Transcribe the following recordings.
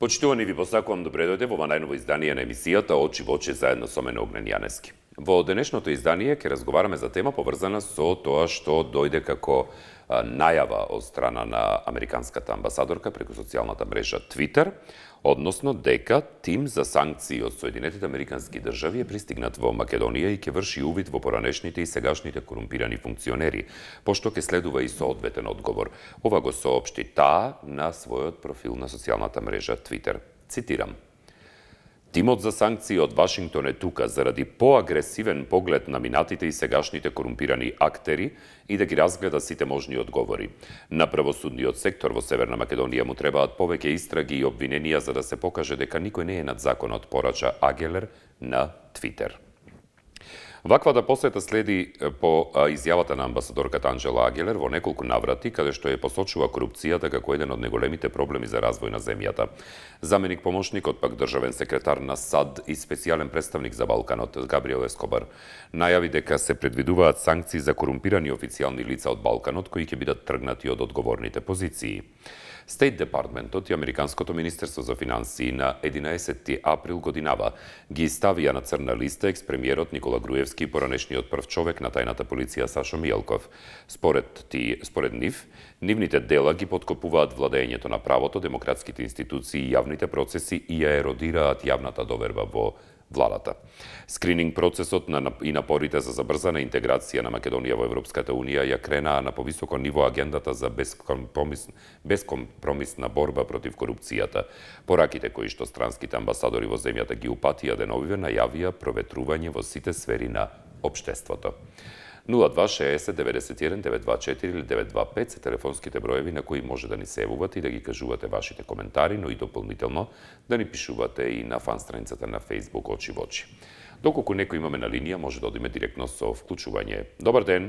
Почитувани, ви посакувам добре дојде во најново издание на емисијата Очи во очи заедно со мене Огнен Јанески. Во денешното издание ќе разговараме за тема поврзана со тоа што дојде како најава од страна на американската амбасадорка преку социјалната мрежа Twitter, односно дека тим за санкции од Соединетите Американски држави е пристигнат во Македонија и ќе врши увид во поранешните и сегашните корумпирани функционери, пошто ќе следува и соодветен одговор. Ова го соопшти таа на својот профил на социјалната мрежа Twitter. Цитирам: Тимот за санкции од Вашингтон е тука заради поагресивен поглед на минатите и сегашните корумпирани актери и да ги разгледа сите можни одговори. На правосудниот сектор во Северна Македонија му требаат повеќе истраги и обвиненија за да се покаже дека никој не е над законот, порача Агелер на Твитер. Ваквата посета следи по изјавата на амбасадорката Анџела Агелер во неколку наврати, каде што ја посочува корупцијата како еден од најголемите проблеми за развој на земјата. Заменик помошникот, пак државен секретар на САД и специјален представник за Балканот, Габриел Ескобар, најави дека се предвидуваат санкции за корумпирани официјални лица од Балканот кои ќе бидат тргнати од одговорните позиции. Стейт Департментот и Американското министерство за финансии на 11 април годинава ги ставија на црна листа екс-премиерот Никола Груевски и поранешниот прв човек на тајната полиција Сашо Мијалков. Според нив, нивните дела ги подкопуваат владењето на правото, демократските институции, јавните процеси и ја еродираат јавната доверба во владата. Скрининг процесот и напорите за забрзана интеграција на Македонија во Европската Унија ја кренаа на повисоко ниво агендата за бескомпромисна борба против корупцијата. Пораките кои што странските амбасадори во земјата ги упатија деновиве најавија проветрување во сите сфери на општеството. 0260 91 924 или 925 се телефонските броеви на кои може да ни се јавувате и да ги кажувате вашите коментари, но и дополнително да ни пишувате и на фан страницата на Facebook Очи во очи. Доколку некој имаме на линија, може да одиме директно со вклучување. Добар ден.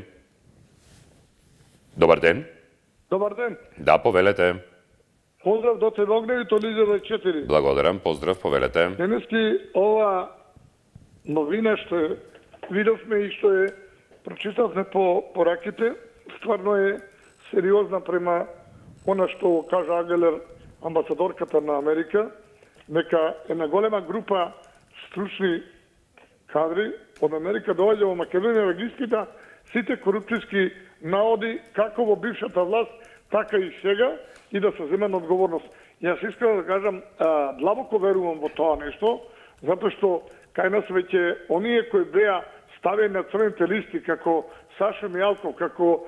Добар ден. Добар ден. Да, повелете. Поздрав до тебе Огневи, то Лиза 4. Благодарам, поздрав, повелете. Денески ова новина што видовме и што е прочитавме по пораките, стварно е сериозна према она што кажа Агелер, амбасадорката на Америка, дека една голема група стручни кадри од Америка доаѓа во Македонија да ги испита сите корупцијски наоди како во бившата власт, така и сега, и да се земе на одговорност. Јас искрено да кажам, длабоко верувам во тоа нешто, затоа што кај нас веќе оние кои беа ставени на црните листи, како Сашо Мијалков, како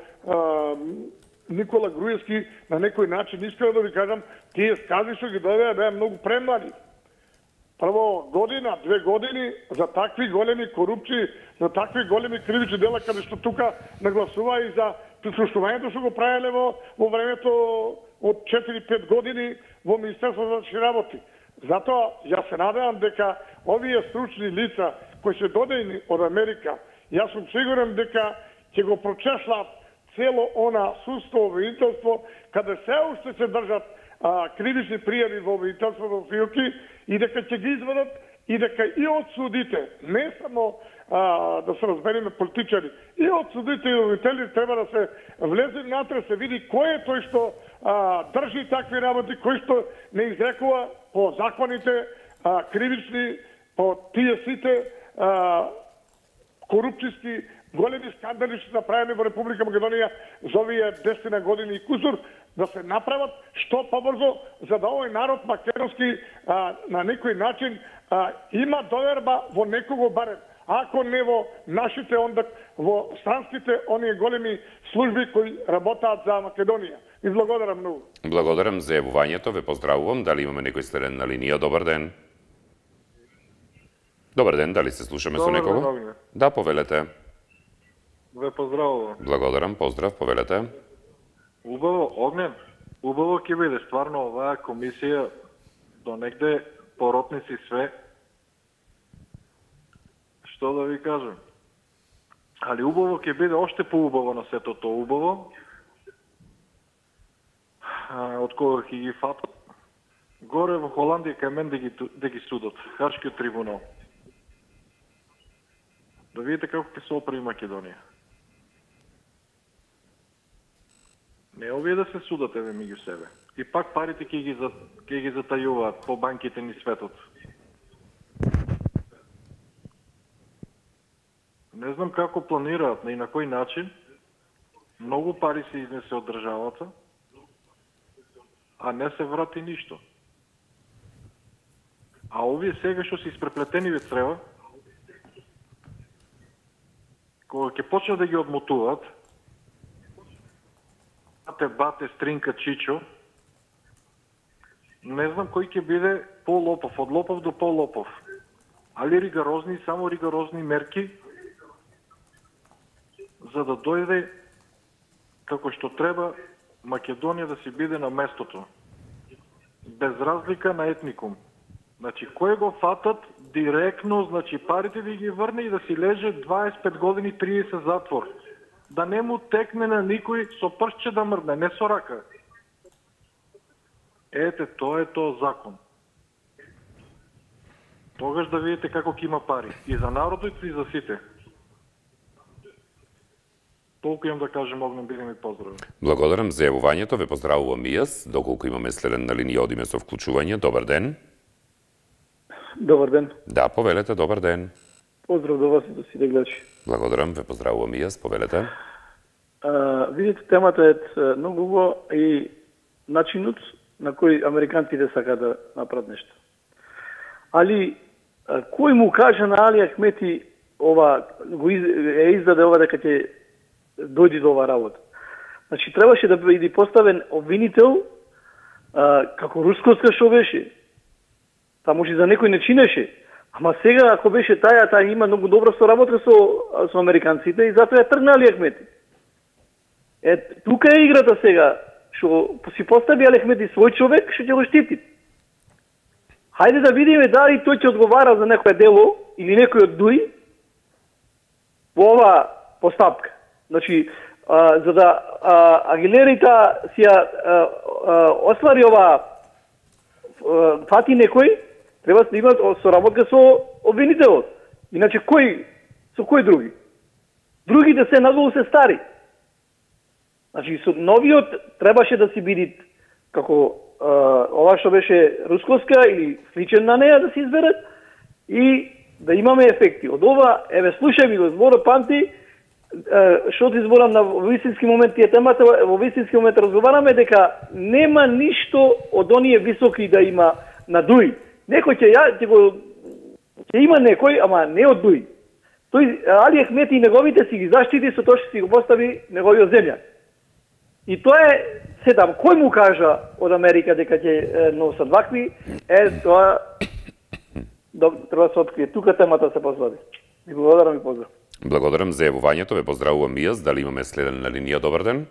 Никола Груевски, на некој начин, искрено да ви кажам, тие скази што ги довеа беа многу премлади. Прво година, 2 години за такви големи корупции, за такви големи кривични дела, каде што тука нагласува и за прислушувањето што го правеле во времето од 4-5 години во Министерството за вътрешни работи. Затоа јас се надевам дека овие стручни лица кои се додејни од Америка, јас сум сигурен дека ќе го прочешлат цело она судство, обвинителство, каде се уште се држат кривични пријави во обвинителството во филки и дека ќе ги извадат и дека и од судите, не само да се разбереме политичари, и од судите и обвинители треба да се влезе внатре, се види кој е тој што држи такви работи, кој што не изрекува по законите кривични, по тие сите корупцијски големи скандали што направени во Република Македонија за овие 10 години и кусур, да се направат што побрзо, за да овој народ македонски на некој начин има доверба во некого барем. Ако не во нашите, онда во странските оние големи служби кои работаат за Македонија. И благодарам многу. Благодарам за јавувањето, ве поздравувам. Дали имаме некој следен на линија? Добар ден. Добар ден, дали се слушаме со некого? Добар ден. Да, повелете. Ве поздравувам. Благодарам, поздрав, повелете. Убаво, Огнен, убаво ќе биде стварно оваа комисија до негде поротници све. Што да ви кажам? Али убаво ќе биде оште поубаво на сето тоа убаво. Од кога ќе ги фатат горе во Холандија кај мен да ги судат, Хашкиот трибунал. Да видите како ќе се оправи Македонија. Не овие да се судат еве меѓу себе. И пак парите ќе ги затајуваат по банките ни светот. Не знам како планираат и на кој начин. Многу пари се изнесе од државата, а не се врати ништо. А овие сега што се испреплетени во црева, кога ќе почнат да ги одмотуваат, бате, стринка, чичо, не знам кој ќе биде по-лопов, од лопов до по-лопов. Али ригарозни, само ригарозни мерки, за да дојде како што треба Македонија да си биде на местото. Без разлика на етникум. Значи, кој го фатат директно, значи парите да ги врне и да си леже 25 години 30 затвор. Да не му текне на никој со пршче да мрдне, не со рака. Ете, тоа е тоа закон. Тогаш да видите како ќе има пари. И за народот, и за сите. Толку имам да кажем, Огнен, биде ми поздравен. Благодарам за јавувањето, ве поздравувам и јас. Доколку имаме следен на линија, одиме со вклучување. Добар ден. Добар ден. Да, повелете, добар ден. Поздрав до вас и до сите гледачи. Благодарам, ве поздравувам и јас, повелете. Видите, темата е многу убава и начинот на кој американците сакаат да направат нешто. Али, кој му кажа на Али Ахмети ова, издаде ова дека ќе дојди до ова работа? Значи, требаше да биде поставен обвинител, како рускоска што беше. Та може за некој не чинеше. Ама сега, ако беше таа има многу добра соработка со американците и затоа ја тргна Али Ахмети. Тука е играта сега, што си постави Али Ахмети свој човек, што ќе го штити. Хајде да видиме дали тој ќе одговара за некој дело или некој од ДУИ во ова постапка. Значи, за да Агилерита си оствари ова фати некој, треба да има соработка со обвинителот. Иначе со кој други? Другите се надолу се стари. Значи, со новиот требаше да си биде како ова што беше рускоска или сличен на неја да се изберат и да имаме ефекти. Од ова, еве, слушај ми го, збора памти, што ти зборам на вистински момент тие темата, во вистински момент разговараме дека нема ништо од оние високи да има на ДУИ. Некој ќе има некој, ама не од ДУИ. Тој Али Ахмети и неговите си ги заштити со тоа што си го постави неговиот земја. И тоа е седам. Кој му кажа од Америка дека ќе носат вакви, тоа треба да се открие. Тука темата се посвади. Ви благодарам и поздрав. Благодарам за јавувањето, ве поздравувам и јас. Дали имаме следен на линија? Добар ден.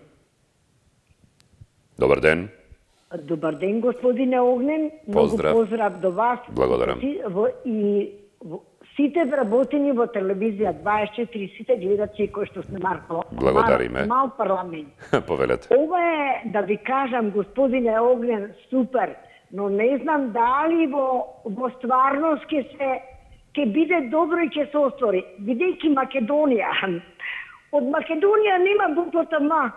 Добар ден. Добар ден, господине Огнен. Поздрав. Многу поздрав до вас. Благодарам. И сите вработени во телевизија 24, сите гледачи кои што сме благодариме. Мал парламент. Повелете. Ова е, да ви кажам, господине Огнен, супер, но не знам дали во стварност ќе биде добро и ќе се оствори. Бидејќи Македонија, од Македонија нема буквата М.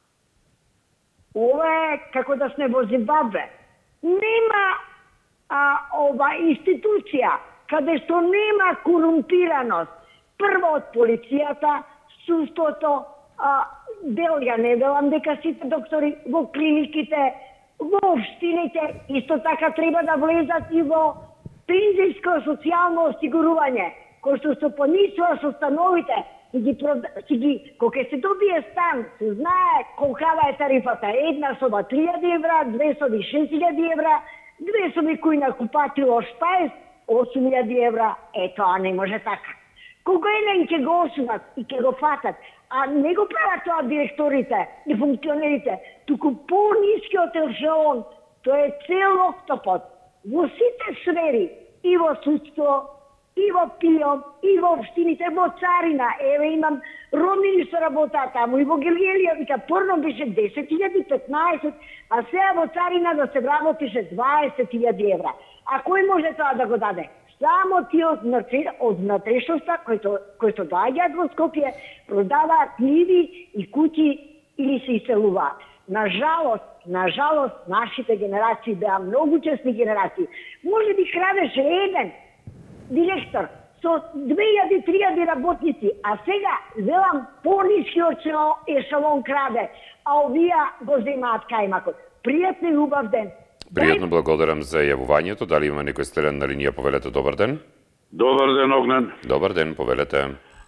Ова е како да сме во Зимбабве. Нема ова институција каде што нема корумпираност. Прво од полицијата, судството, ја не велам дека сите доктори во клиниките, во општините, исто така треба да влезат и во пензијско социјално осигурување, кој што се понисува со становите, кога се добие стан, се знае колкава е тарифата. Една соба 3000 евра, 2 соби 6000 евра, 2 соби кои на купатило шпајс, 8000 евра. Тоа не може така. Кога еден ќе го осудат и ќе го фатат, а не го прават тоа директорите и функционерите, туку по-нискиот ешелон, тоа е цел октопод. Во сите сфери, и во судство, и во ПИО, и во општините, во царина. Еве имам роднини што работат таму, и во Гергелија, вика, порно беше 10.000, 15, а сега во царина да се работише 20.000 евра. А кој може тоа да го даде? Само тие од внатрешноста, кои што доаѓаат во Скопје, продаваат ниви и куќи или се иселуваат. nažalost, našите генерации беа многу честни генерации. Може би крадеше еден директор со 2000-3000 работници, а сега велам по-нискиот ешелон краде, а овие го земаат кајмакот. Пријатно и убав ден. Пријатно, благодарам за јавувањето. Дали има некој стерен на линија? Повелете, добар ден. Добар ден, Огнен. Добар ден, повелете.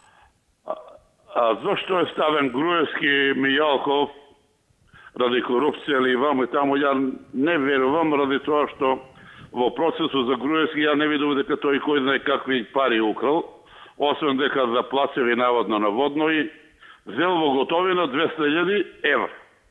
А зашто е ставен Груевски Мијалков ради корупција или ваму и таму? Ја не верувам ради тоа што во процесу за Груевски ја не видов дека тој кој знае какви пари украл, освен дека за плацеви наводно и зел во готовина 200.000 евра.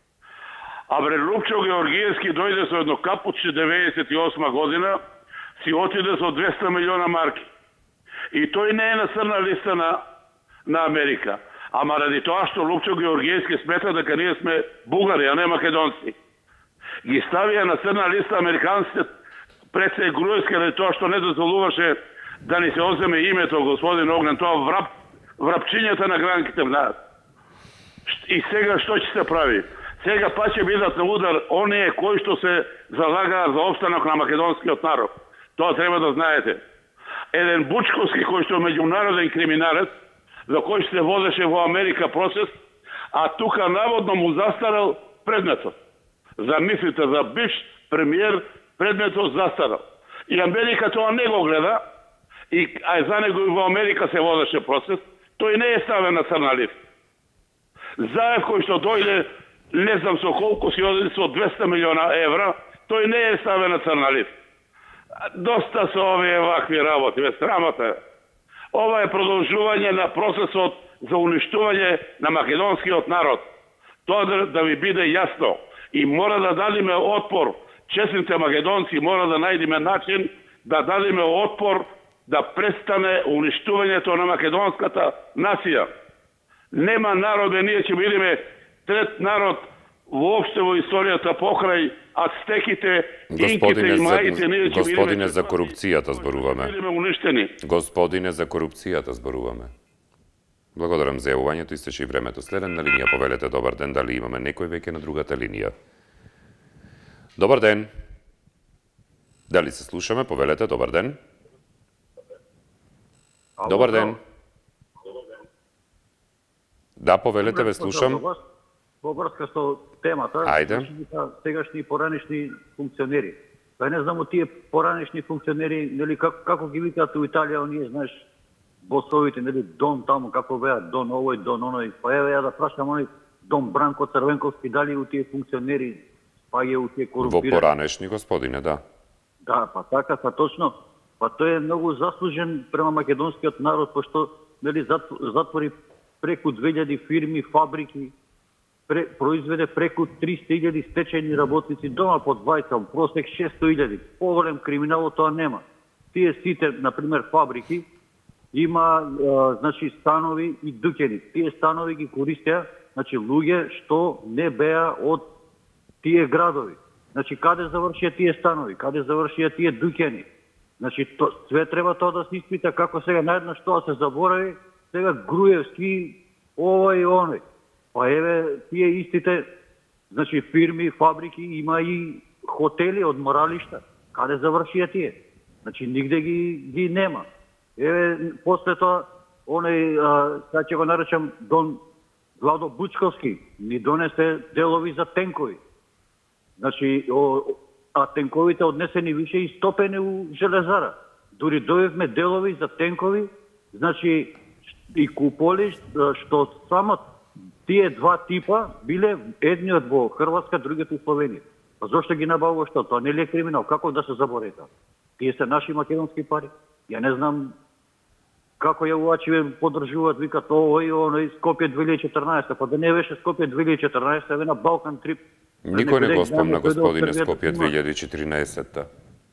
А Лупчо Георгиевски дојде со едно капуче 98 година, си отиде со 200 милиона марки. И тој не е на црна листа на Америка. Ама ради тоа што Лупчо Георгиевски смета дека ние сме бугари, а не македонци. Ги ставија на црна листа американците пред се Груевски ради тоа што не дозволуваше да ни се одземе името, господин Огнен, тоа врапчињата на гранките знаат. И сега што ќе се прави? Сега па ќе бидат на удар оние кои што се залагаат за опстанок на македонскиот народ. Тоа треба да знаете. Еден Бучковски кој што е меѓународен криминалец, за кој се водеше во Америка процес, а тука наводно му застарал предметот. Замислите, за бивш премиер предметот застарал. И Америка тоа не го гледа, а за него и во Америка се водеше процес, тој не е ставен на црна листа. Заев кој што дојде, не знам со колку си оди со 200 милиона евра, тој не е ставен на црна листа. Доста се овие вакви работи, без срамата. Ова е продолжување на процесот за уништување на македонскиот народ. Тоа да ви биде јасно. И мора да дадиме отпор. Честните македонци мора да најдеме начин да дадиме отпор да престане уништувањето на македонската нација. Нема народе, ние ќе бидеме трет народ воопште во историјата покрај ацтеките, инките и маите. Господине, за корупцијата зборуваме. Уништени. Господине, за корупцијата зборуваме. Благодарам за јавувањето, истече и времето. Следен на линија, повелете, добар ден. Дали имаме некој веќе на другата линија? Добар ден. Дали се слушаме? Повелете, добар ден. Добар ден. Да, повелете, ве слушам. Во врска со темата, Ајде. Сегашни и поранешни функционери. Па не знам, тие поранешни функционери, нели, како ги викаат у Италија, оние, знаеш, босовите, нели, Дон таму, како беа, Дон овој, Дон оној, па еве ја да прашам оној Дон Бранко Црвенковски, дали у тие функционери, па е у тие корумпирани. Во поранешни, господине, да. Да, па така, па точно. Па тој е многу заслужен према македонскиот народ, пошто, нели, затвори преку 2000 фирми, фабрики, произведе преку 300.000 стечајни работници, дома по 20, просек 600.000. Поголем криминал тоа нема. Тие сите, например, фабрики, има значи станови и дуќени. Тие станови ги користеа, значи луѓе што не беа од тие градови. Значи каде завршија тие станови, каде завршија тие дуќени. Значи све треба тоа да се испита, како сега наеднаш тоа се заборави, сега Груевски, ова и оној. Па еве тие истите, значи фирми, фабрики, има и хотели, одморалишта. Каде завршија тие? Значи нигде ги нема. Еве после тоа оној, сега ќе го наречам Дон Владо Бучковски, ни донесе делови за тенкови. Значи, а тенковите однесени више и стопени у железара. Дури дојавме делови за тенкови, значи и куполи, што само тие два типа биле едниот во Хрватска, другиот во Словенија. А зошто ги набавува што? Тоа не ли е криминал? Како да се заборави тоа? Тие се наши македонски пари. Ја не знам како ја увачиве поддржуваат, викат ово и оно, Скопје 2014, па да не беше Скопје 2014, еве на Балкан трип. Никој не го спомна, господине, Скопје 2014-та.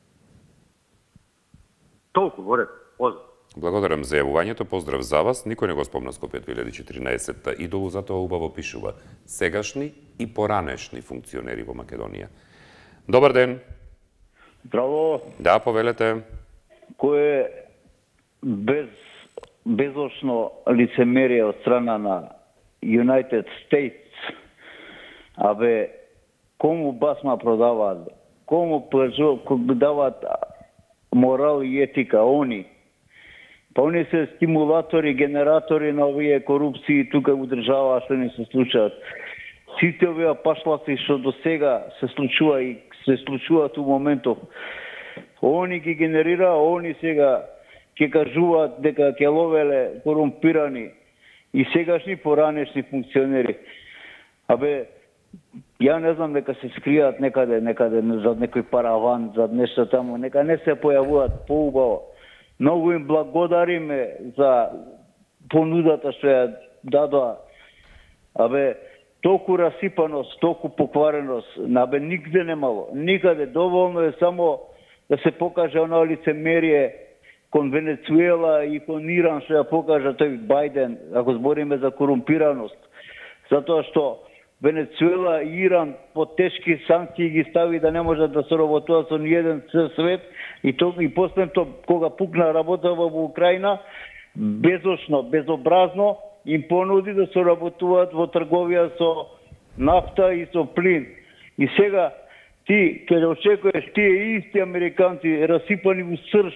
Толку, во ред, поздрав. Благодарам за јавувањето, поздрав за вас. Никој не го спомна Скопје 2014-та и долу затоа убаво пишува сегашни и поранешни функционери во Македонија. Добар ден. Здраво. Да, повелете. Кој е безошно лицемерие од страна на United States, абе, кому басма продаваат, кому даваат морал и етика, они. Па они се стимулатори, генератори на овие корупции тука у држава што не се случаат. Сите овие пашлаци што до сега се случува и се случуваат у моментов, они ги генерира, они сега ќе кажуваат дека ќе ловеле корумпирани и сегашни поранешни функционери. Абе, ја не знам дека се скријат некаде зад некој параван, зад нешто таму, нека не се појавуваат поубаво. Многу им благодариме за понудата што ја дадоа. Абе, толку расипаност, толку поквареност, абе нигде немало. Никаде доволно е само да се покаже оно лицемерие кон Венецуела и кон Иран што ја покажа тој Бајден, ако збориме за корумпираност. Затоа што Венецуела и Иран под тешки санкции ги стави да не можат да соработуваат со ниеден свет и последното кога пукна работа во Украина, безошно, безобразно им понуди да соработуваат во трговија со нафта и со плин. И сега ти ќе очекуваш тие исти американци расипани во срж,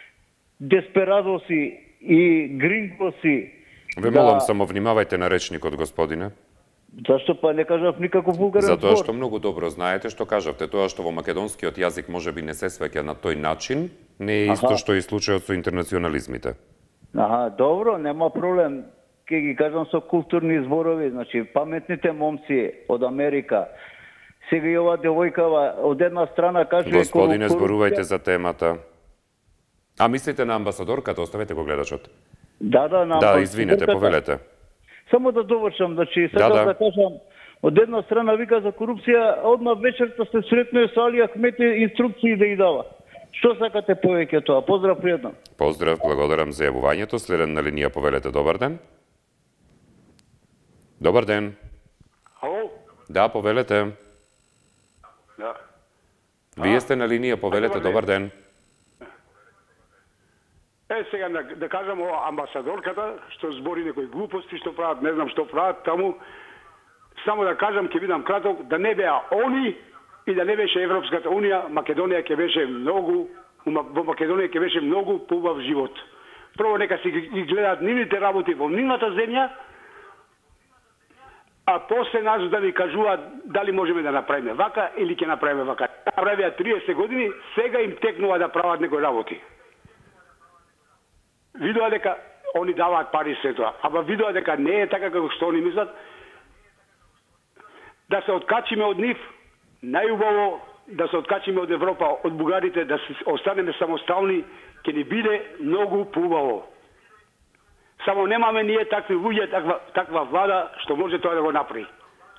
десперадоси и гринкоси. Ве молам, само внимавајте на речникот, господине. Зашто па не кажав никаков вулгарен збор? Затоа што многу добро знаете што кажавте. Тоа што во македонскиот јазик можеби не се свеќа на тој начин, не е исто што и случајот со интернационализмите. Добро, нема проблем. Ке ги кажам со културни зборови, значи паметните момци од Америка. Сега и ова девојкава од една страна каже... Господине, зборувајте за темата. А мислите на амбасадорката, оставете го гледачот. На амбасадорката. Да, извинете, повелете. Само да довршам, значи, сега да кажам, од една страна вика за корупција, одма вечерта се сретнува со Али Ахмет инструкции да ја дава. Што сакате повеќе тоа? Поздрав пријатно. Поздрав, благодарам за јавувањето. Следен на линија, повелете, добар ден. Добар ден. Ало? Да, повелете. Да. Вие сте на линија, повелете, добар ден. Сега да кажам ова амбасадорката, што збори некои глупости, што прават, не знам што прават таму. Само да кажам, ќе бидам краток, да не беа они и да не беше Европската унија, Македонија ќе беше многу, во Македонија ќе беше многу поубав живот. Прво нека си ги гледаат нивните работи во нивната земја, а после нас да ни кажуваат дали можеме да направиме вака или ќе направиме вака. Направија 30 години, сега им текнува да прават некои работи. Видоа дека они даваат пари се тоа, ама видоа дека не е така како што они мислат, да се откачиме од нив, најубаво да се откачиме од Европа, од бугарите, да останеме самостални, ќе ни биде многу поубаво. Само немаме ние такви луѓе, таква влада, што може тоа да го направи.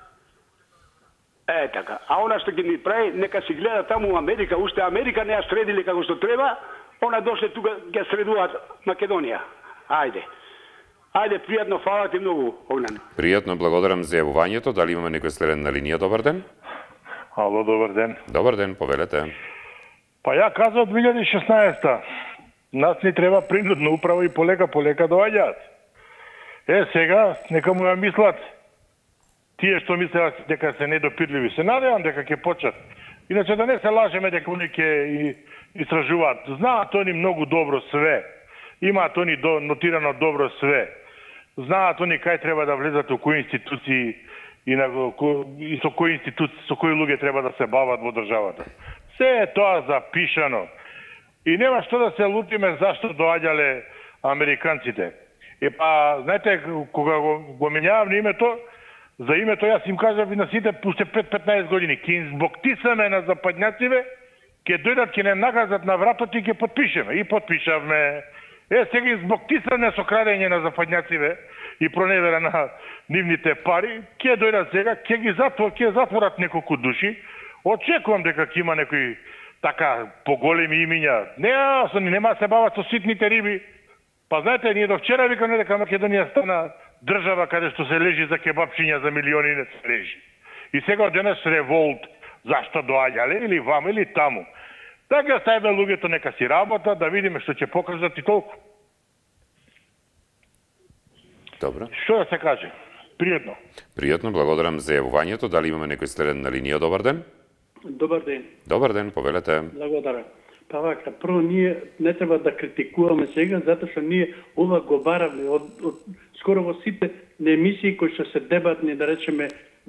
Така. А она што ќе ни прави, нека си гледа таму Америка, уште Америка не ја средили како што треба, она дошле тука ќе средуваат Македонија. Ајде, пријатно, фала ти многу, Огнен. Пријатно, благодарам за јавувањето. Дали имаме некој следен на линија? Добар ден. Ало, добар ден. Добар ден, повелете. Па ја казав 2016-та. Нас ни треба принудна управа и полека доаѓаат. Сега, нека му ја мислат. Тие што мислеат дека се недопирливи, се надевам дека ќе почнат. Иначе да не се лажеме дека они ќе истражуваат. Знаат они многу добро све. Имаат они нотирано добро све. Знаат они кај треба да влезат у кои институции и со кои институции, со кои луѓе треба да се бават во државата. Се е тоа запишано. И нема што да се лутиме зашто доаѓале американците. Знаете, кога го менјавам името, за името јас им кажав и на сите уште 5-15 години, ќе им збоктисаме на западњациве, ќе дојдат, ќе не нагазат на вратот и ќе подпишеме. И подпишавме. Сега им збоктисаме со крадење на западњациве и проневера на нивните пари, ќе дојдат сега, ќе затворат неколку души. Очекувам дека ќе има некои така поголеми имиња. Нема се бават со ситните риби. Па знаете, ние до вчера викаме дека Македонија стана држава каде што се лежи за кебапчиња за милиони, не се лежи. И сега денес револт, зашто доаѓале или вама или таму. Така ставаме луѓето нека си работа, да видиме што ќе покажат и толку. Добро. Што да се каже? Пријатно. Пријатно, благодарам за јавувањето. Дали имаме некој следен на линија? Добар ден. Добар ден. Добар ден, повелете. Благодарам. Па вака, прво ние не треба да критикуваме сега, затоа што ние ова го баравме од скоро во сите емисии кои што се дебатни, да речеме,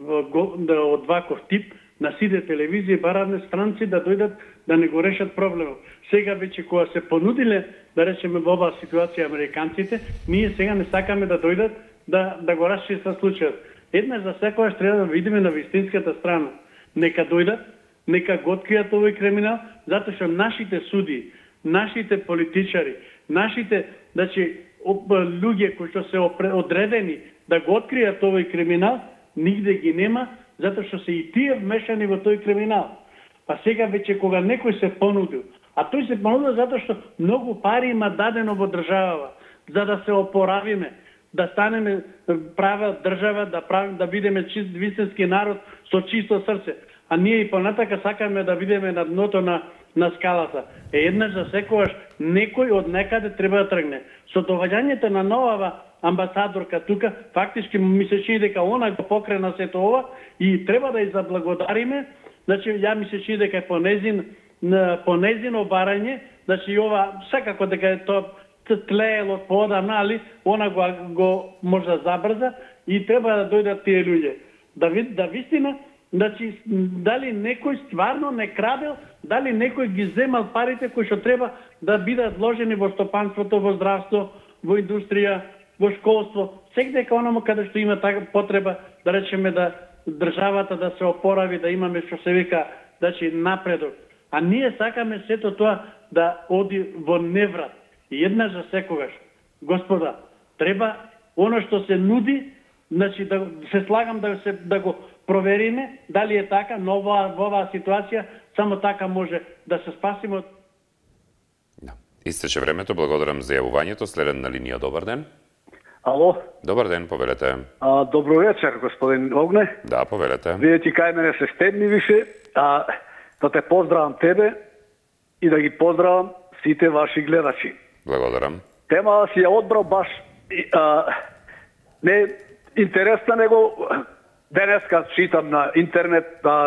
од ваков тип, на сите телевизии баравме странци да дојдат да не го решат проблемот. Сега веќе кога се понудиле, да речеме во оваа ситуација американците, ние сега не сакаме да дојдат да го расчистат случајот. Еднаш за секогаш треба да видиме на вистинската страна. Нека дојдат, нека го откријат овој криминал, затоа што нашите суди, нашите политичари, нашите, значи, луѓе кои што се одредени да го откријат овој криминал, нигде ги нема, затоа што се и тие вмешани во тој криминал. Па сега веќе кога некој се понудил, а тој се понудил затоа што многу пари има дадено во државава, за да се опоравиме, да станеме права држава, да бидеме чист вистински народ со чисто срце. А ние и понатака сакаме да бидеме на дното на скалата. Еднаш за секогаш некој од некаде треба да тргне. Со доаѓањето на новава амбасадорка тука, фактички ми се чини дека она го покрена сето ова и треба да ја заблагодариме. Значи, ја ми се чини дека е по незино барање, значи ова секако дека е тоа тлеел од поодамна, али она го може да забрза и треба да дојдат тие луѓе. Да вистина, значи, дали некој стварно не крадел, дали некој ги земал парите кои што треба да бидат вложени во стопанството, во здравство, во индустрија, во школство, секдека ономо каде што има така потреба, да речеме да државата да се опорави, да имаме што се вика, значи напредок. А ние сакаме сето тоа да оди во неврат. И еднаш за секогаш, господа, треба оно што се нуди, значи да се слагам да го провериме дали е така, но во оваа ситуација само така може да се спасиме од... Да. Истече времето, благодарам за јавувањето. Следен на линија, добар ден. Ало. Добар ден, повелете. Добро вечер, господин Огне. Да, повелете. Вие ти кај мене се стемни више, да те поздравам тебе и да ги поздравам сите ваши гледачи. Благодарам. Тема си ја одбрал баш не интересна, него денеска читам на интернет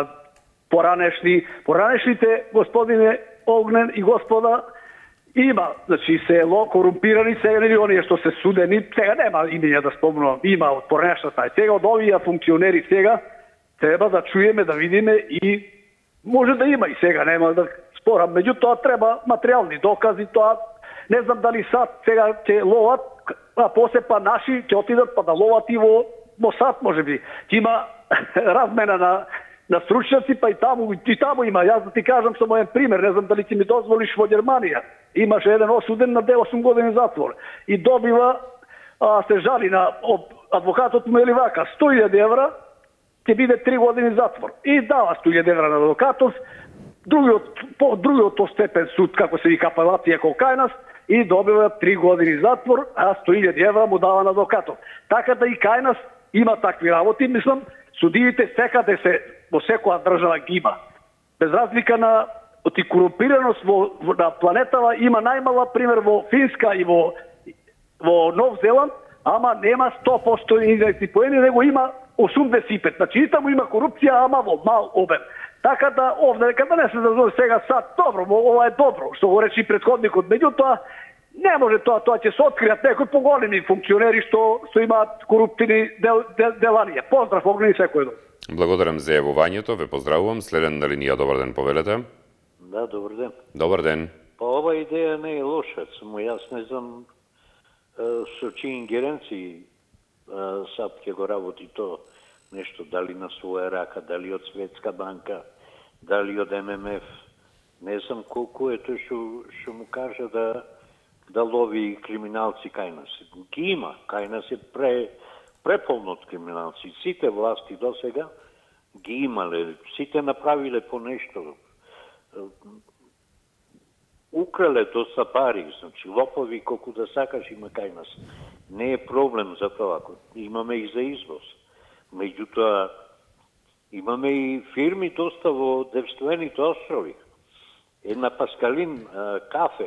поранешните, господине Огнен и господа, има, значи се корумпирани, сега не оние што се судени, сега нема имења да спомнувам, има од поранешната, сега од овие функционери сега треба да чуеме, да видиме и може да има и сега, нема да спорам, меѓутоа треба материјални докази, тоа не знам дали сад сега ќе ловат, а после па наши ќе отидат па да ловат и во сад, можеби. Ќе има размена на стручњаци, па и таму има. Јас да ти кажам само еден пример, не знам дали ќе ми дозволиш, во Германија имаше еден осуден на 8 години затвор и добива, се жали на адвокатот му, ели вака, 100.000 евра ќе биде 3 години затвор. И дава 100.000 евра на адвокатот, другиот степен суд, како се вика апелација кај нас, и добива 3 години затвор, а 100.000 евра му дава на адвокатот. Така да и кај нас има такви работи, мислам, судиите секаде се во секоја држава ги има. Без разлика на корумпираност на планетава има најмала пример во Финска и во Нов Зеланд, ама нема 100% индексни поени, него има 85. Значи и таму има корупција, ама во мал обем. Така да овде дека не се зазови сега сад, добро, ова е добро, што го речи претходникот, меѓутоа не може тоа ќе се откријат некои поголеми функционери што имаат коруптивни деланија. Поздрав, Огнен и секој ден. Благодарам за јавувањето, ве поздравувам. Следен на линија, добар ден, повелете. Да, добар ден. Добар ден. Па ова идеја не е лоша, само јас не знам со чии ингеренции САП ќе го работи тоа нешто, дали на своја рака, дали од Светска банка, дали од ММФ. Не знам колку е тоа што му кажа да лови криминалци кај нас. Ги има, кај нас е преполно од криминалци. Сите власти до сега ги имале, сите направиле по нешто. Украле доста пари, значи лопови колку да сакаш има кај нас. Не е проблем за тоа, имаме и за извоз. Меѓутоа, имаме и фирми доста во девствените острови. Една Паскалин кафе,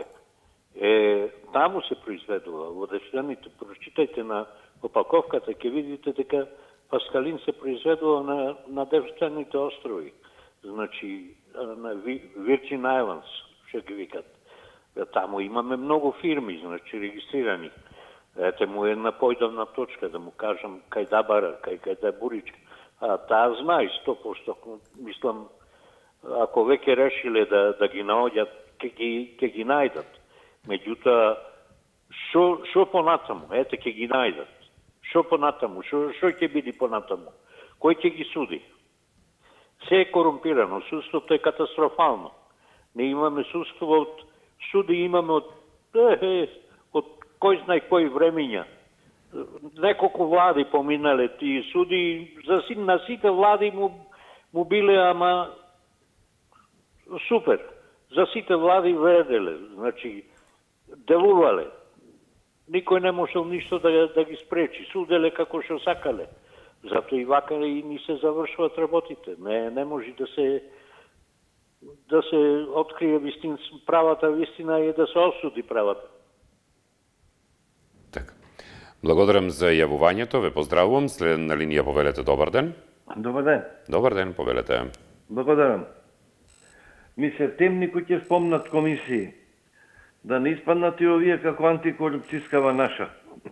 таму се произведува во девствените. Прочитајте на опаковката, ќе видите дека паскалин се произведува на девствените острови. Значи, на Virgin Islands, ще ги викат. Тамо имаме много фирми, значи, регистрирани. Ете му една појдовна точка, да му кажам кај да бара, кај да буричка. Таа знае 100%. Мислам, ако веќе решиле да ги наоѓат, ќе ги најдат. Меѓутоа, шо понатаму? Ете, ќе ги најдат. Шо понатаму? Шо ќе биде понатаму? Кој ќе ги суди? Се е корумпирано, судството е катастрофално. Не имаме судство од суди, имаме од кој знае кој времења. Неколку влади поминале тие суди, на сите влади му биле, ама супер. За сите влади вределе, значи делувале. Никој не можел ништо да ги спречи. Суделе како што сакале. Зато и вака и ни се завршуваат работите. Не може да се открие правата вистина и да се осуди правата. Така. Благодарам за јавувањето, ве поздравувам. Следен на линија повелете, добар ден. Добар ден. Добар ден, повелете. Благодарам. Ми се темни кои ќе спомнат комисии. Да не испаднат и овие како антикорупцијскава наша.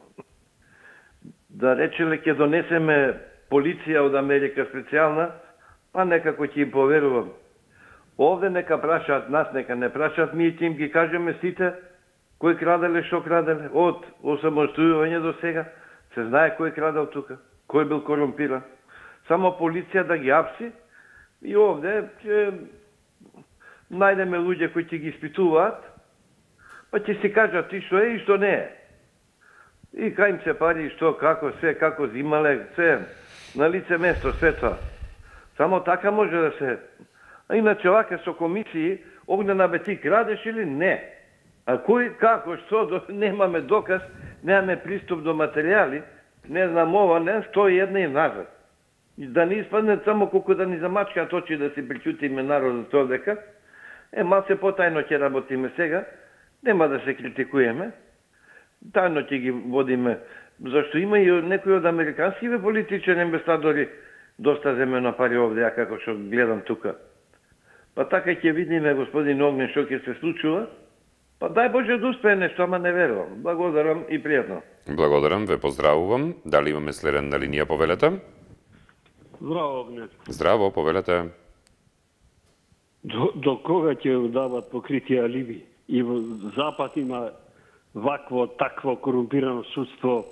Да речеле ќе донесеме полиција од Америка специјална, па некако ќе им поверувам. Овде нека прашаат нас, нека не прашаат, ми ќе им ги кажеме сите кој краделе, што краделе, од осамостојување до сега, се знае кој крадел тука, кој бил корумпиран. Само полиција да ги апси и овде ќе најдеме луѓе кои ќе ги испитуваат, па ќе си кажат и што е и што не е. И кај им се пари, што, како, се, како зимале, се, на лице место, се тоа. Само така може да се... А иначе вака со комисии, Огнена, бе ти крадеш или не? А кој, како, што, немаме доказ, немаме приступ до материјали, не знам ова, не, 101 и назад. И да не испадне само колку да ни замачкаат очи да си приќутиме народот овдека, малце потајно ќе работиме сега, нема да се критикуеме, тајно ќе ги водиме, зашто има и некои од американскиве политичани амбасадори доста земено пари овде, ја како што гледам тука. Па така ќе видиме, господин Огнен, што ќе се случува, па дај Боже да успее нешто, ама не верувам. Благодарам и пријатно. Благодарам, ве поздравувам. Дали имаме следен на линија, повелете? Здраво, Огнен. Здраво, повелете. До кога ќе дават покритија алиби? И во Запад има вакво, такво корумпирано судство,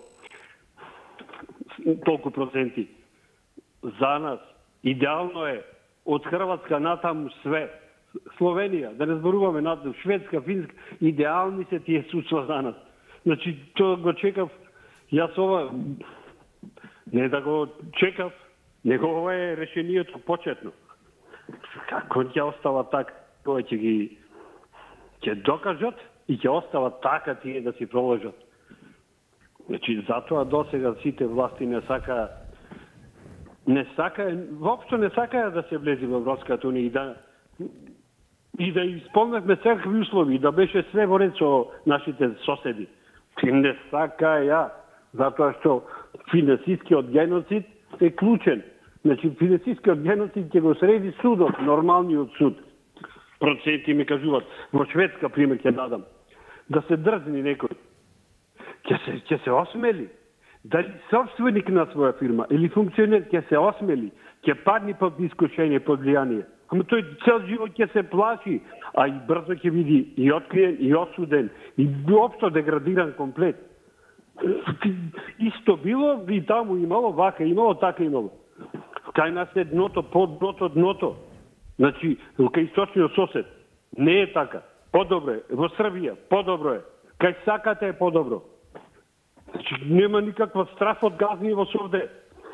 толку проценти. За нас идеално е од Хрватска натаму све. Словенија, да не зборуваме натаму, Шведска, Финска, идеални се тие судства за нас. Значи, тоа го чекав, јас ова, не да го чекав, него ова е решението почетно. Како ќе остава така, тоа ќе докажат и ќе остават така тие да си проложат. Значи, затоа досега сите власти не сакаат, воопшто не сакаат да се влези во Европската унија и да исполневме секакви услови, да беше све во ред со нашите соседи. Не сакаја, затоа што финансискиот геноцид е клучен. Значи, финансискиот геноцид ќе го среди судот, нормалниот суд. Проценти ми кажуваат, во Шведска пример ќе дадам, да се дрзни некој, ќе се осмели, дали собственик на своја фирма или функционер ќе се осмели, ќе падне под искушение, под влијание. Ама тој цел живот ќе се плаши, а и брзо ќе види и откриен, и осуден, и уопшто деградиран комплет. Исто било, и таму имало, вака имало, така имало. Кај нас е дното, под дното. Значи, кај источниот сосед. Не е така. Подобро е. Во Србија, подобро е. Кај сакате е подобро. Значи, нема никаква страф од газнивост овде.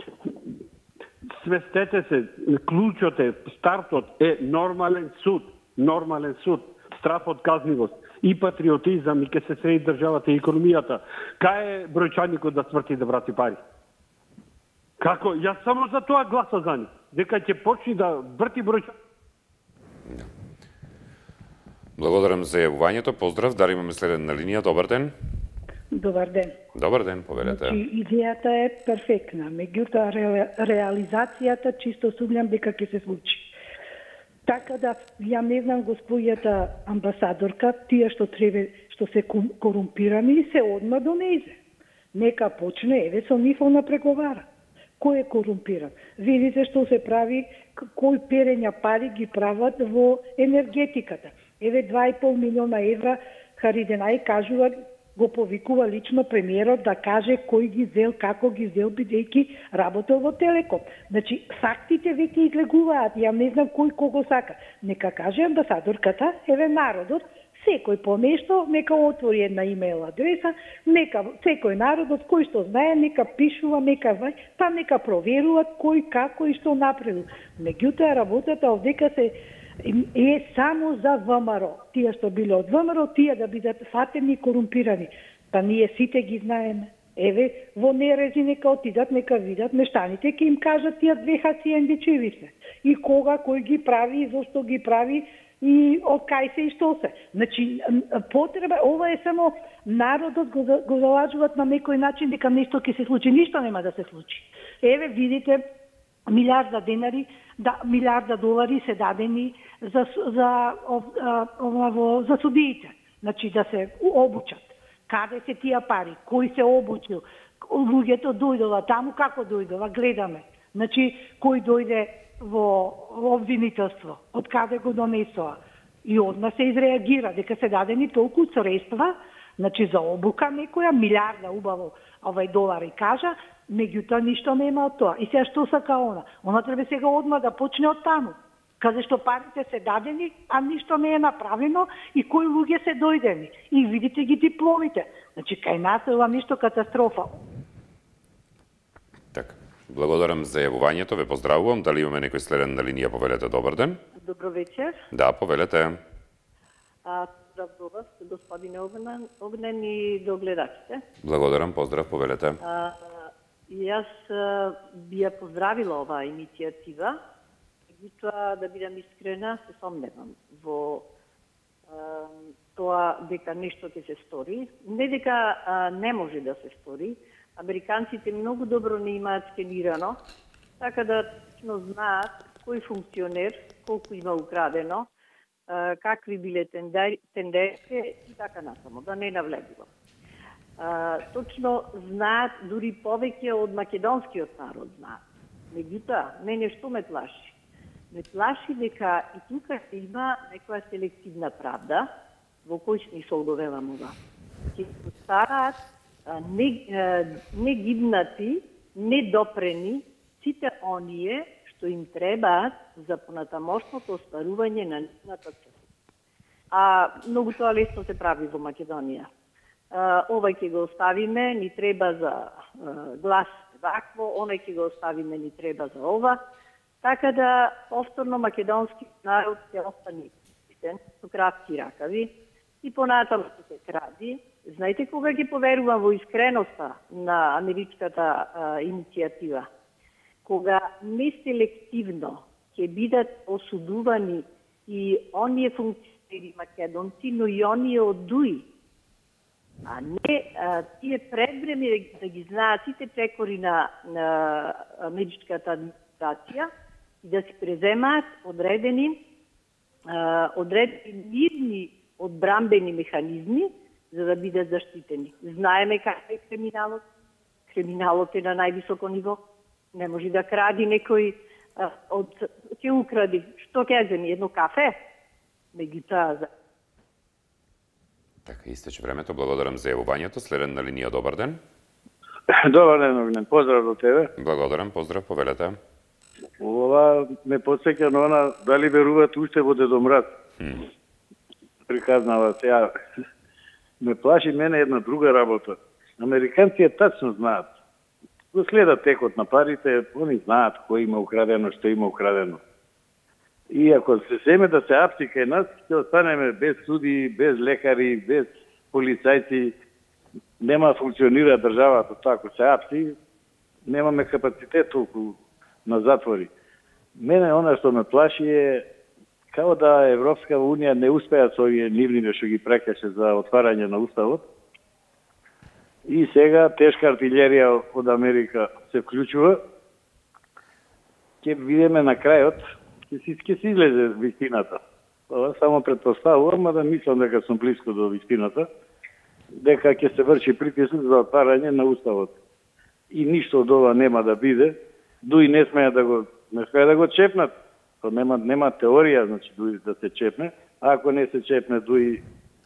Свестете се, клучот е, стартот е нормален суд. Нормален суд. Страф од казнивост. И патриотизам, и ке се среди државата и економијата. Кај е бројчаникот да сврти да врати пари? Како? Јас само за тоа гласа за нив. Дека ќе почни да врти бројчаникот. Благодарам за јавувањето. Поздрав. Дали имаме следен на линија? Добар ден. Добар ден. Добар ден, повелете. Идејата е перфектна, меѓутоа реализацијата чисто сумњам дека ќе се случи. Така да, ја не знам господјата амбасадорка, тие што се корумпирани се одма до нејзе. Нека почне, еве со нив она преговара. Кој е корумпиран? Видите што се прави, кој перења пари ги прават во енергетиката. Еве 2,5 милиона евра Хариденај кажува, го повикува лично премиерот да каже кој ги зел, како ги зел, бидејќи работел во Телеком. Значи, фактите веќе излегуваат, ја не знам кој кого сака. Нека каже амбасадорката, еве народот, секој по нешто, нека отвори една имейл адреса, нека секој народот кој што знае, нека пишува, па нека проверуваат кој, како и што направил. Меѓутоа, работата овдека е само за ВМРО. Тие што биле од ВМРО, тие да бидат фатени и корумпирани. Па ние сите ги знаеме. Еве, во Нерези нека отидат, нека видат, мештаните ќе им кажат тие две хациенди чиви се. И кога, кој ги прави, и зошто ги прави, и од кај се и што се. Значи, потреба, ова е само народот го залажуваат на некој начин дека нешто ќе се случи. Ништо нема да се случи. Еве, видите, милиарда долари се дадени за судиите. Значи да се обучат. Каде се тие пари? Кој се обучил? Луѓето дојдоа таму, како дојдоа? Гледаме. Значи, кој дојде во обвинителство? Од каде го донесоа? И одма се изреагира дека се дадени толку средства, значи за обука некоја, милиарда убаво долари кажа, меѓутоа ништо нема од тоа. И сега што сака она? Она треба сега одма да почне од таму, каде што парите се дадени, а ништо не е направено и кои луѓе се дојдени. И видите ги дипломите. Значи, кај нас е ова ништо катастрофа. Така, благодарам за јавувањето, ве поздравувам. Дали имаме некој следен на линија, повелете, добар ден. Добро вечер. Да, повелете. Поздрав до вас, господине Огнен и до гледачите. Благодарам, поздрав, повелете. И јас би ја поздравила оваа иницијатива, меѓутоа да бидам искрена, се сомневам во тоа дека нешто ќе се стори. Не дека не може да се стори. Американците многу добро не имаат скенирано, така да точно знаат кој функционер, колку има украдено, какви биле тенденции и така насамо, да не навлегувам. Точно знаат, дури повеќе од македонскиот народ знаат. Меѓутоа, мене што ме плаши? Ме плаши дека и тука има некоја селективна правда, во кој смисол го велам ова. Ќе се стараат негибнати, недопрени сите оние што им требаат за понатамошното остварување на нивната цел. Многу тоа лесно се прави во Македонија. Овај ќе го оставиме, ни треба за глас вакво, онај ќе го оставиме, ни треба за ова. Така да, повторно, македонски народ ќе остане истен, со кратки ракави и понатаму ќе се кради. Знаете кога ќе поверувам во искреноста на америчката иницијатива? Кога неселективно ќе бидат осудувани и оние функционери македонци, но и оние од ДУИ, а не тие предвреме да ги знаат сите прекори на америчката администрација и да се преземаат одредени мирни одбрамбени механизми за да бидат заштитени. Знаеме како е криминалот. Криминалот е на највисоко ниво. Не може да кради некој ќе укради. Што ќе земи? Едно кафе? Меѓутоа. Така, истече времето. Благодарам за јавувањето. Следен на линија, добар ден. Добар ден, Огнен. Поздрав до тебе. Благодарам, поздрав, повелете. Ова ме подсеќа на она дали веруват уште во Дедо Мраз. Приказнава сега. Ме плаши мене една друга работа. Американците тачно знаат. Го следат текот на парите, они знаат кој има украдено, што има украдено. И ако се земе да се апси кај нас, ќе останеме без суди, без лекари, без полицајци. Нема функционира државата така, се апси, немаме капацитет толку на затвори. Мене она што ме плаши е као да Европска Унија не успеа со овие нивни што ги прекаше за отварање на уставот, И сега тешка артилерија од Америка се вклучува. Ќе видиме на крајот, ќе се излезе вистината. Ова само предпоставувам, а да мислам дека сум близко до вистината, дека ќе се врши притиск за отварање на уставот. И ништо од ова нема да биде, дуи не смеја да го чепнат. То нема теорија, значи дуи да се чепне, а ако не се чепне дуи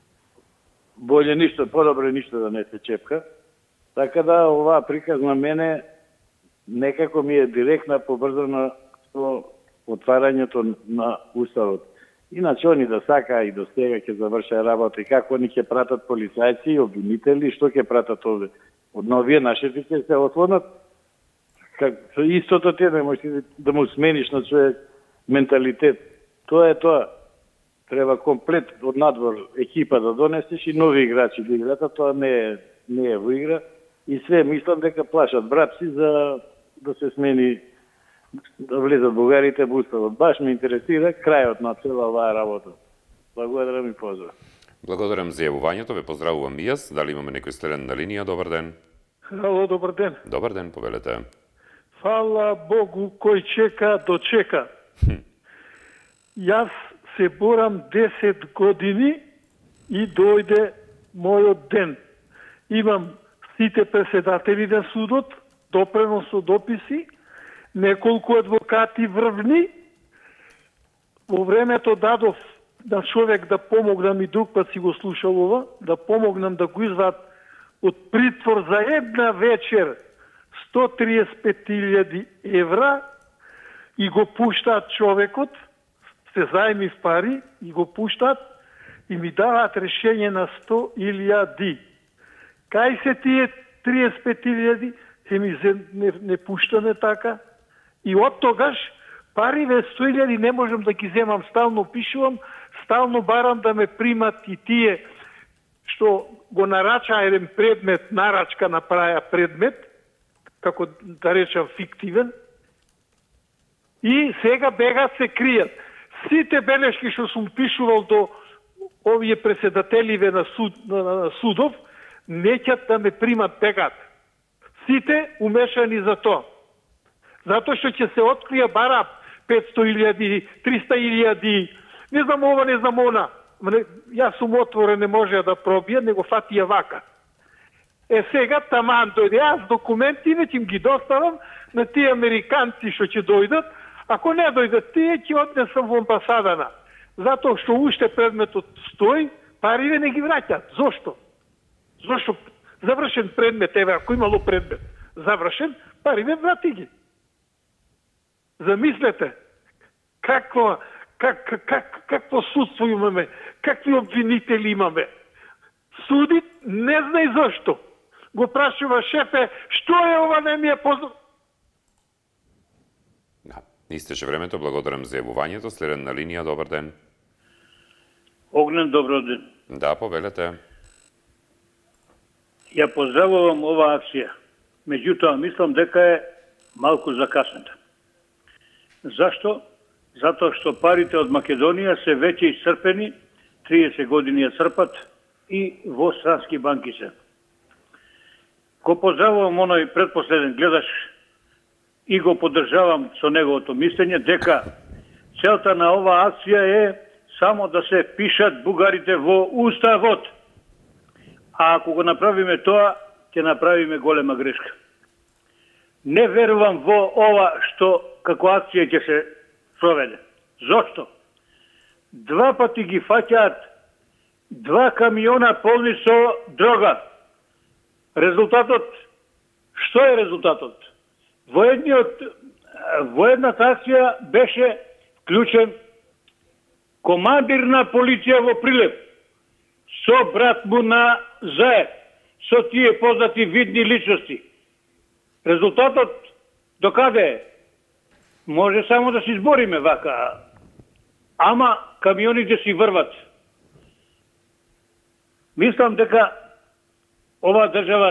боле ништо, подобре ништо да не се чепка. Така да оваа приказ на мене некако ми е директна поврзана со отварањето на уставот. Иначе они да сака и до сега ќе завршат работа и како они ќе пратат полицајци и обвинители, што ќе пратат овде? Од новие нашите ќе се отводнат. Истото ти не можеш да му смениш на човек менталитет. Тоа е тоа. Треба комплет од надвор екипа да донесеш и нови играчи да играт, а тоа не е во игра. И све мислам дека плашат брат си за да се смени, да влезат бугарите во уставот. Баш ме интересира крајот на цела оваа работа. Благодарам и поздрав. Благодарам за јавувањето, ве поздравувам и јас. Дали имаме некој следен на линија? Добар ден. Ало, добар ден. Добар ден, повелете. Фала Богу, кој чека, дочека. Јас се борам 10 години и дојде мојот ден. Имам сите преседатели на судот, допренос со дописи, неколку адвокати врвни. Во времето дадов на човек да помогнам и друг пат си го слушал ова, да помогнам да го извадат од притвор за една вечер 135.000 евра и го пуштаат човекот, се заеми в пари и го пуштаат и ми даваат решение на 100.000. Кај се тие 35.000? Ми не пуштаме така. И од тогаш париве 100.000 не можам да ги земам, стално пишувам, стално барам да ме примат и тие што го нарача еден предмет, нарачка направја предмет, како да речам фиктивен, и сега бегат се кријат. Сите белешки што сум пишувал до овие преседателиве на судов, неќат да ме примат, бегат. Сите умешани за тоа. Затоа што ќе се открија бара 500.000, 300.000, не знам ова, не знам она. Јас сум отворен, не може да пробија, не го фатија вака. Сега таман дојде, јас документи не ќе ги доставам на тие американци што ќе дојдат, ако не дојдат тие, ќе однесам во амбасадана. Затоа што уште предметот стои, париве не ги враќаат. Зошто? Зошто? Завршен предмет, еве, ако имало предмет, завршен, париве врати ги. Замислете, какво судство имаме, какви обвинители имаме. Судит не знае зашто. Го прашува шефе, што е ова, не ми е познато. Да, истече времето, благодарам за јавувањето. Следен на линија, добар ден. Огнен, добро ден. Да, повелете. Ја поздравувам ова акција. Меѓутоа, мислам дека е малку закаснета. Зашто? Затоа што парите од Македонија се веќе исцрпени, 30 години ја црпат и во странски банки се. Го поздравувам оној предпоследен гледаш и го поддржавам со неговото мислење дека целта на оваа акција е само да се пишат бугарите во уставот. А ако го направиме тоа, ќе направиме голема грешка. Не верувам во ова што како акција ќе се проведе. Зошто? 2 пати ги фаќаат 2 камиона полни со дрога. Резултатот, што е резултатот? Во едната акција беше вклучен командир на полиција во Прилеп со брат му на Заев, со тие познати видни личности. Резултатот докаде е? Може само да се избориме вака, ама камионите си врват. Мислам дека оваа држава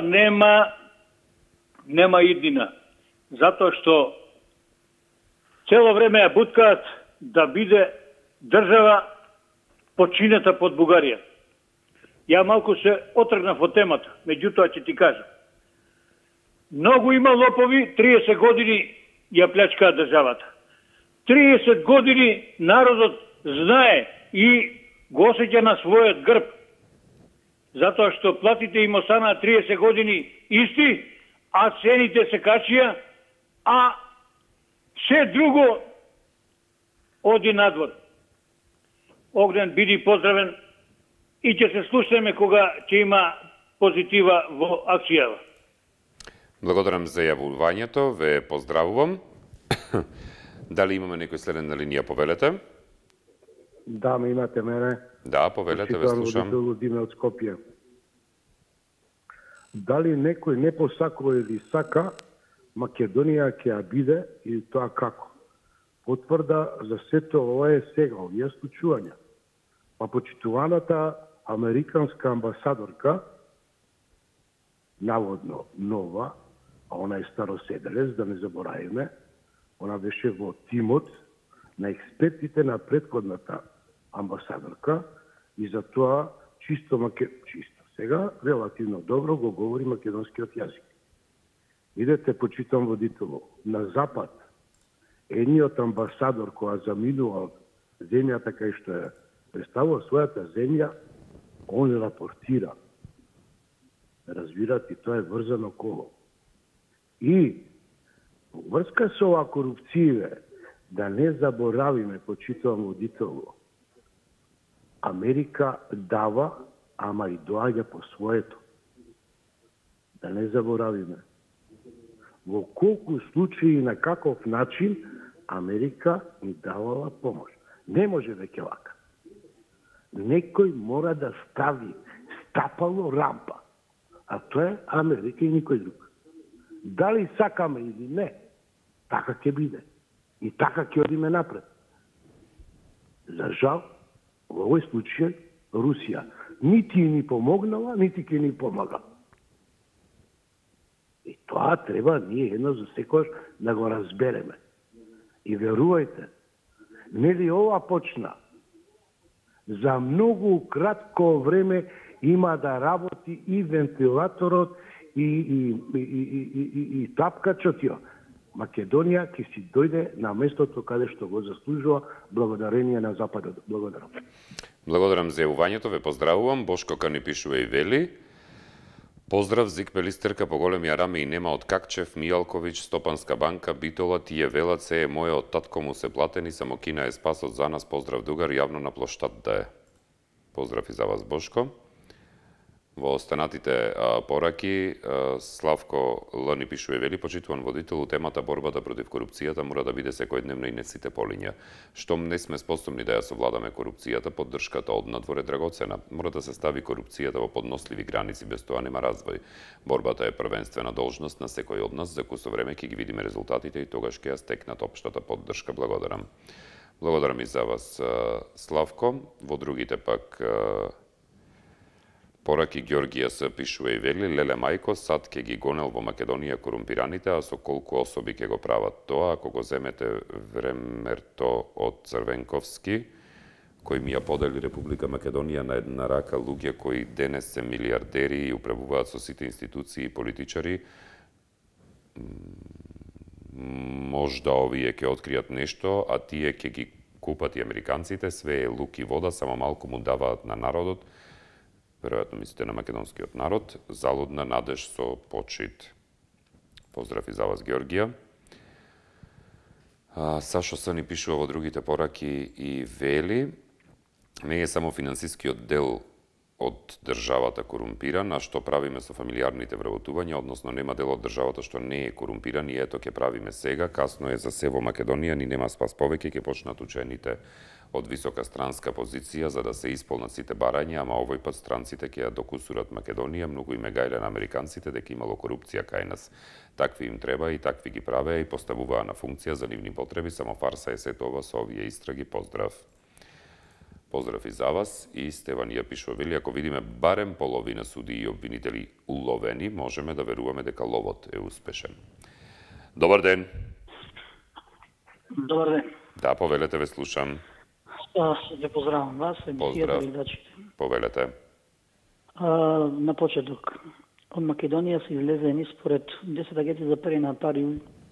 нема иднина, затоа што цело време ја буткаат да биде држава починета под Бугарија. Ја малку се отргнав од темата, меѓутоа ќе ти кажам. Многу има лопови, 30 години ја плячкаат државата. 30 години народот знае и го осеќа на својот грб. Затоа што платите им останаа 30 години исти, а цените се качија, а се друго оди надвор. Огнен, биди поздравен и ќе се слушнеме кога ќе има позитива во акцијава. Благодарам за јавувањето, ве поздравувам. Дали имаме некој следен на линија, повелете? Да, ме имате мене. Да, повелете, ве слушам. Почитувам Диме од Скопје. Дали некој не посакува или сака, Македонија ќе ја биде и тоа како? Потврда за сето ова е сега, овие случувања. Па почитуваната американска амбасадорка, наводно нова, а она е староседелец, да не заборавиме, она беше во тимот на експертите на претходната амбасадорка и за тоа чисто сега релативно добро го говори македонскиот јазик. Идете, почитам водитело, на запад, едниот амбасадор која заминува земјата кај што е представува својата земја, он рапортира. Разбирате, тоа е врзано коло. И врска со ова корупција, да не заборавиме, почитувам водитело, Америка дава, ама и доаѓа по своето. Да не заборавиме. Во колку случаи и на каков начин Америка ни давала помош. Не може веќе вака. Некој мора да стави стапало рампа. А тоа е Америка и никој друг. Дали сакаме или не, така ќе биде. И така ќе одиме напред. За жал, во овој случај, Русија нити ни помогнала, нити ќе ни помага. И тоа треба ние едно за секојаш да го разбереме. И верувајте, нели ова почна, за многу кратко време има да работи и вентилаторот, и тапкачот. Македонија ќе си дојде на местото каде што го заслужува, благодарение на Западот. Благодарам. Благодарам за јавувањето, ве поздравувам. Бошко Кани пишува и вели: поздрав, Зик Пелистерка по големи арами и нема од Какчев, Мијалковиќ, Стопанска банка, Битола, тие велат се е моје од татко му се платени, само Кина е спасот за нас. Поздрав Дугар, јавно на плоштад да е. Поздрав и за вас, Бошко. Во останатите пораки, Славко Л. ни пишува и вели: почитуван водител, темата борбата против корупцијата мора да биде секојдневна и не сите полиња. Штом не сме способни да ја совладаме корупцијата, поддршката од надвор е драгоцена. Мора да се стави корупцијата во подносливи граници, без тоа нема развој. Борбата е првенствена должност на секој од нас, за кусо време ќе ги видиме резултатите и тогаш ќе ја стекнат општата поддршка. Благодарам. Благодарам и за вас, Славко. Во другите пак пораки Ѓоргија се пишува и вели: леле мајко, сад ке ги гонел во Македонија корумпираните, а со колку особи ке го прават тоа, ако го земете времерто од Црвенковски, кој ми ја подели Република Македонија на една рака, луѓе кои денес се милиардери и управуваат со сите институции и политичари, можда овие ќе откријат нешто, а тие ќе ги купат и американците, све е лук и вода, само малку му даваат на народот. Веројатно мислите на македонскиот народ. Залудна надеж со почит. Поздрав и за вас, Ѓоргија. Сашо Са ни пишува во другите пораки и вели: не е само финансискиот дел од државата корумпиран, а што правиме со фамилиарните вработувања, односно нема дел од државата што не е корумпиран и ето ќе правиме сега. Касно е за се во Македонија, ни нема спас повеќе, ќе почнат учените од висока странска позиција за да се исполнат сите барања, ама овој пат странците ќе ја докусурат Македонија. Многу им е гајле на американците дека имало корупција кај нас. Такви им треба и такви ги правеа и поставуваа на функција за нивни потреби, само фарса е сето ова со овие истраги. Поздрав. Поздрав и за вас. И Стеван ја пишува вели: ако видиме барем половина судии и обвинители уловени, можеме да веруваме дека ловот е успешен. Добар ден. Добар ден. Да, повелете, ве слушам. Ве поздравам вас, емисијата и гледачите. Повелете. На почеток. Од Македонија се излезени според 10 агенции за перење на пари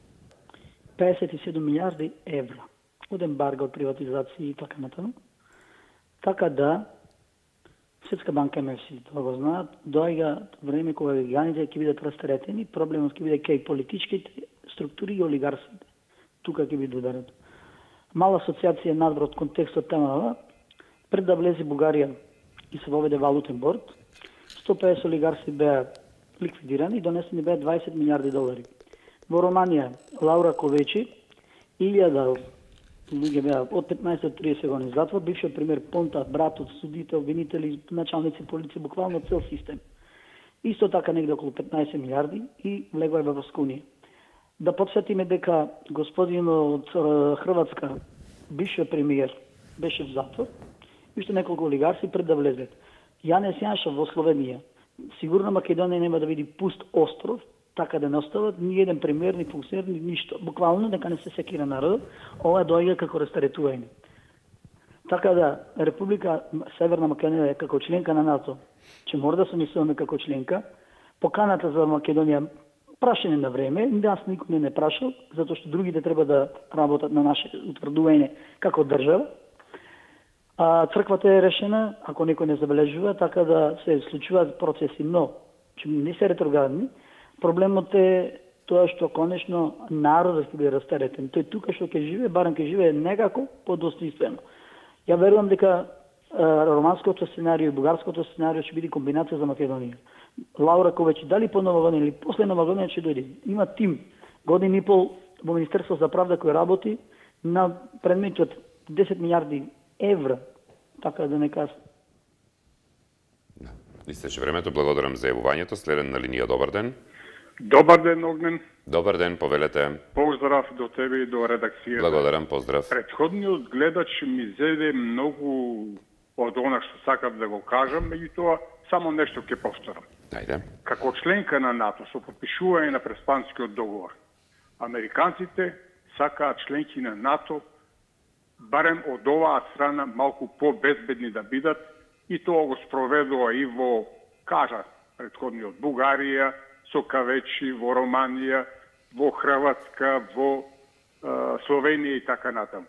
57 милиарди евра од ембарго, од приватизација и така натаму. Така да Светска банка МФС, тоа го знаат, доаѓа време кога гиганите ќе бидат растаретени, проблемот ќе биде кај политичките структури и олигарсите. Тука ќе биде ударот. Мала асоциација надвор од контекстот темава, пред да влезе Бугарија и се воведе валутен борд, 150 олигарси беа ликвидирани и донесени беа 20 милиарди долари. Во Романија, Лаура Ковечи, 1000 луѓе беа од 15 до 30 години затвор, бившиот премиер Понта, братот, судите, обвинители, началници полиција, буквално цел систем. Исто така негде околу 15 милиарди и влегува во Европска унија. Да подсетиме дека господинот од Хрватска, бившиот премиер, беше в затвор, уште неколку олигарси пред да влезет. Јанес Јаншев во Словенија. Сигурно Македонија нема да види пуст остров, така да не остават ни еден премиер, ни функционер, ни ништо. Буквално дека не се секира народот, ова доаѓа како растаретување. Така да Република Северна Македонија како членка на НАТО, че мора да се мислиме како членка, поканата за Македонија прашање на време, нас никој не прашал, затоа што другите треба да работат на наше утврдување како држава. Црквата е решена, ако некој не забележува, така да се случуваат процеси, но че не се ретроградни. Проблемот е тоа што конечно народот ќе биде растаретен. Тој тука што ќе живее, барем ќе живее некако подостоинствено. Ја верувам дека романското сценарио и бугарското сценарио ќе биде комбинација за Македонија. Лаура Ковечи, дали по Нова година или после Нова година ќе дојде. Има тим, година и пол во Министерство за правда кој работи на предмети од 10 милиарди евра, така да не кажам. Истече времето, благодарам за јавувањето. Следен на линија, добар ден. Добар ден, Огнен. Добар ден, повелете. Поздрав до тебе и до редакцијата. Благодарам, поздрав. Предходниот гледач ми зеде многу од она што сакав да го кажам, меѓутоа само нешто ќе повторам. Ајде. Како членка на НАТО со подпишување на Преспанскиот договор, американците сакаат членки на НАТО барем од оваа страна малку по-безбедни да бидат и тоа го спроведува и во, кажа предходниот, Бугарија, со Кавечи, во Романија, во Хрватска, во Словенија и така натаму.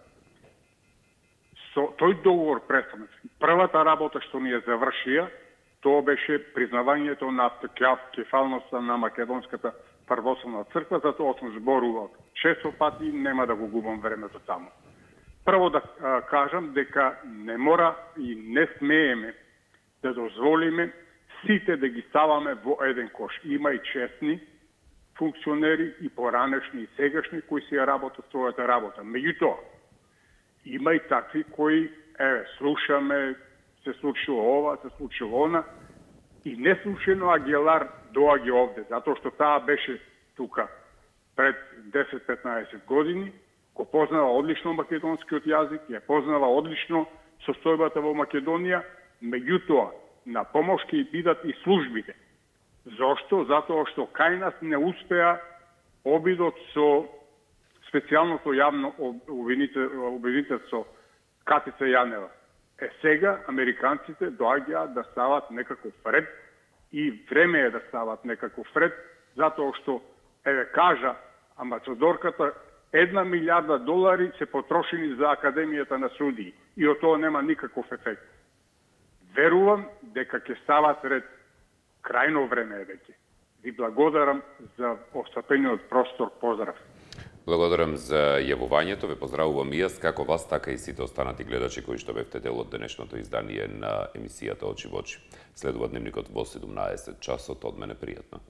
Со тој договор престана. Првата работа што ни ја завршија, тоа беше признавањето на кефалноста на Македонската православна црква, затоа сум зборувал често пати, нема да го губам времето таму. Прво да кажам дека не мора и не смееме да дозволиме сите да ги ставаме во еден кош. Има и честни функционери, и поранешни, и сегашни, кои си ја работат својата работа. Меѓутоа, има и такви кои, слушаме, се случило ова, се случило она, и неслучено Агилар доаѓа овде, затоа што таа беше тука пред 10-15 години, го познава одлично македонскиот јазик, ја познава одлично состојбата во Македонија, меѓутоа, на помош ќе бидат и службите. Зошто? Затоа што кај нас не успеа обидот со специјалното јавно обвинителство Катица Јанева. Сега американците доаѓаат да стават некаков ред и време е да стават некаков ред, затоа што, кажа амбасадорката, $1 милиарда се потрошени за Академијата на судии и од тоа нема никаков ефект. Верувам дека ќе стават ред. Крајно време е веќе. Ви благодарам за остапениот простор. Поздрав. Благодарам за јавувањето. Ве поздравувам и јас, како вас, така и сите останати гледачи кои што бевте дел од денешното издание на емисијата Очи во очи. Следува дневникот во 17 часот. Од мене пријатно.